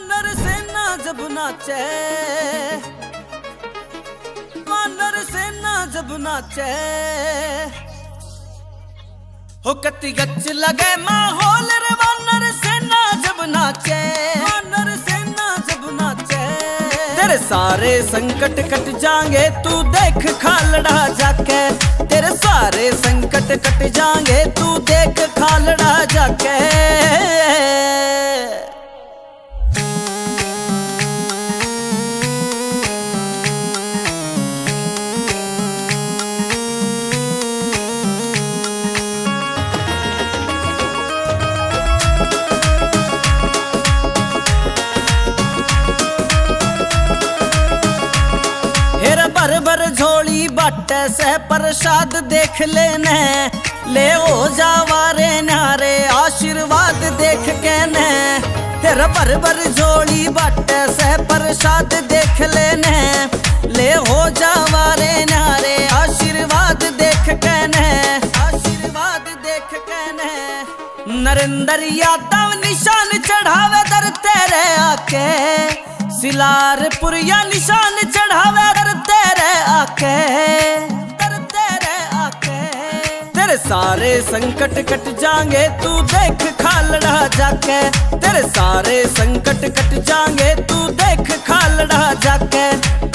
वानर सेना जब नाचे, वानर सेना जब नाचे, हो कति गच लगे माहौल रे वानर सेना जब नाचे, वानर सेना जब नाचे। तेरे सारे संकट कट जाएंगे तू देख खालड़ा जाके, तेरे सारे संकट कट जाएंगे तू देख खालड़ा जाके। भर भर झोली बाटे से प्रसाद देख लेने, ले ओ जावारे न्यारे आशीर्वाद देख के ने। तेरा भर भर झोली बाटे से प्रसाद देख लेने, ले हो जावारे न्यारे आशीर्वाद देख के ने, आशीर्वाद देख के ने। नरेंद्र यादव निशान चढ़ावे दर तेरे आके, सिलारपुर या निशान चढ़ावे दर तेरे आके, दर तेरे आके। तेरे सारे संकट कट जाएंगे तू देख खालड़ा जाके, तेरे सारे संकट कट जाएंगे तू देख खालड़ा जाके।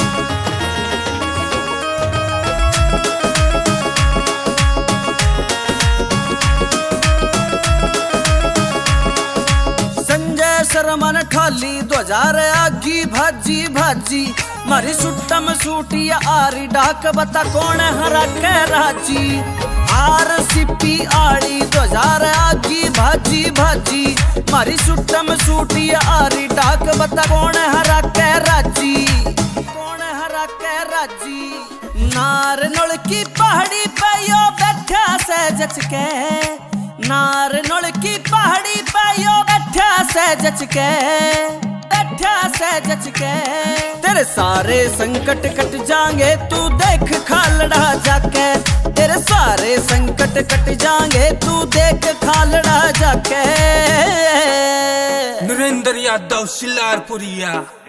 शर्मा ने ठाली 2000 आगी भाजी भाजी, मारी सुट्टम सूटी आरी डाक बता कौन हरा के राजी। आर सिपी आड़ी 2000 आगी भाजी भाजी, मारी सुट्टम सूटी आरी डाक बता कौन हरा के राजी, कौन हरा के राजी। नार नोल की पहाड़ी पे यो बैठा से जच के, नार नोल की पहाड़ी पे यो बैठा से जच के, बैठा से जच के। तेरे सारे संकट कट जाएंगे तू देख खालड़ा जाके, तेरे सारे संकट कट जाएंगे तू देख खालड़ा जाके। नरेंद्र यादव सिलारपुरिया।